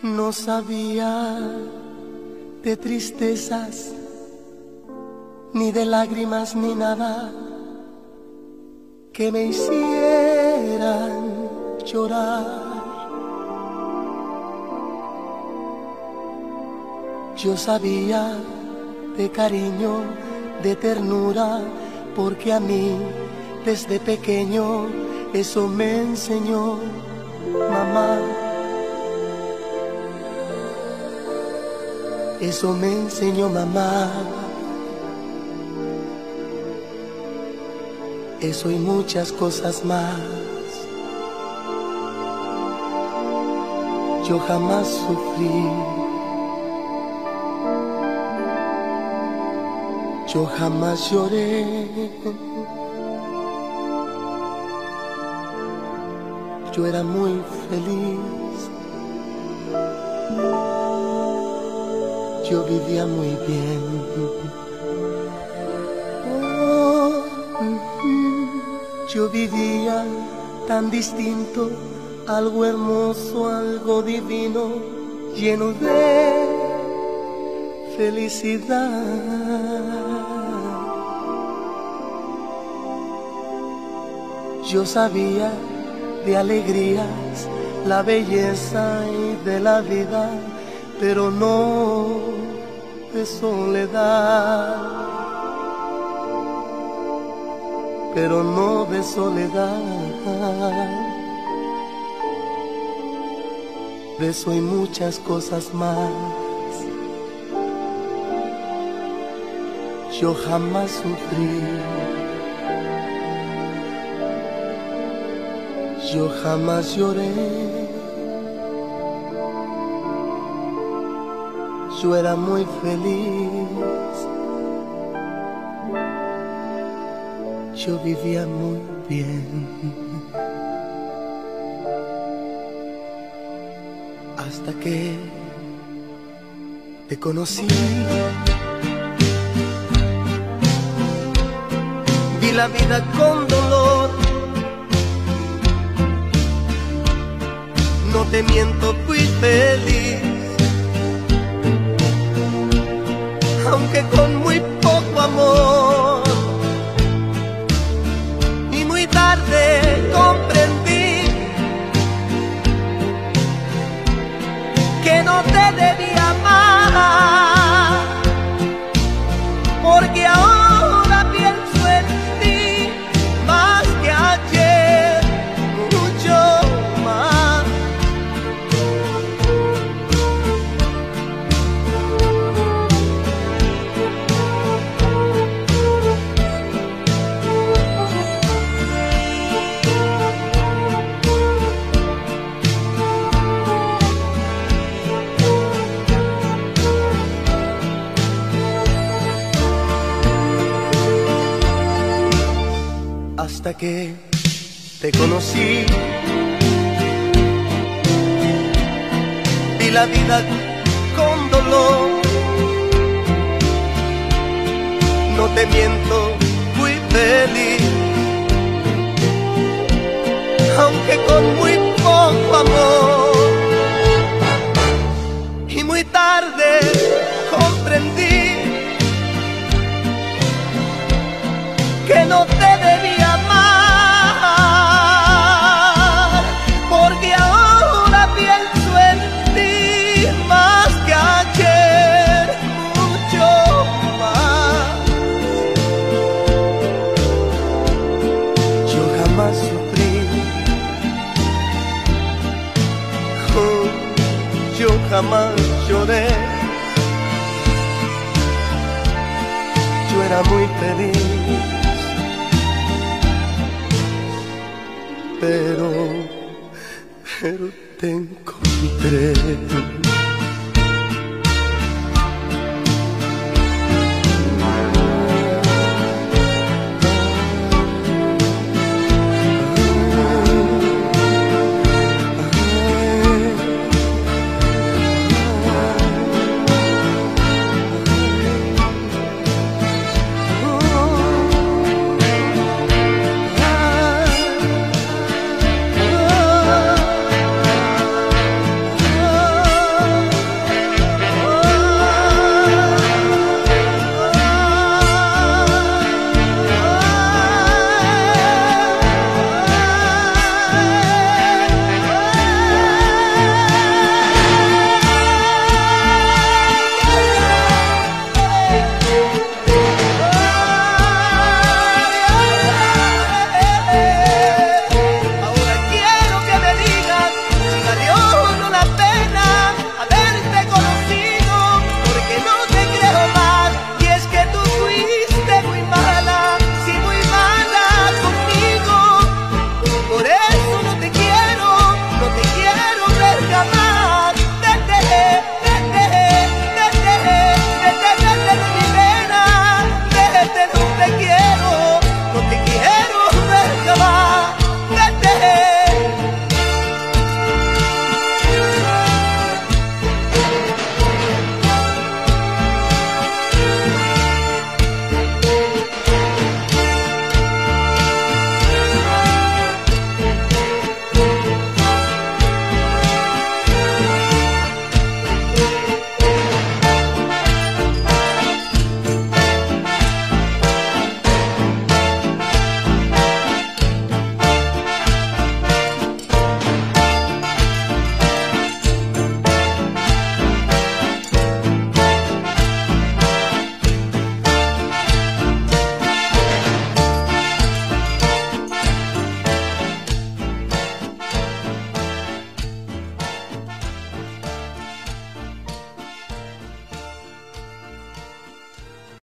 No sabía de tristezas, ni de lágrimas, ni nada que me hicieran llorar. Yo sabía de cariño, de ternura, porque a mí desde pequeño eso me enseñó mamá. Eso me enseñó mamá. Eso y muchas cosas más. Yo jamás sufrí. Yo jamás lloré. Yo era muy feliz. Yo vivía muy bien. Yo vivía tan distinto, algo hermoso, algo divino, lleno de felicidad. Yo sabía de alegrías, la belleza y de la vida, pero no de soledad, pero no de soledad. De eso y muchas cosas más. Yo jamás sufrí. Yo jamás lloré. Yo era muy feliz. Yo vivía muy bien. Hasta que te conocí. Vi la vida con dolor. No te miento, fui feliz, aunque con muy poco amor. Y muy tarde comprendí que no te debía amar, porque ahora pienso en ti más que ayer, mucho más. Hasta que te conocí, vi la vida con dolor. No te miento, fui feliz, aunque con muy poco amor. Y muy tarde comprendí que no te debía amar, porque ahora pienso en ti más que ayer, mucho más. Yo jamás sufrí, yo jamás lloré. Yo era muy feliz. Pero te encontré.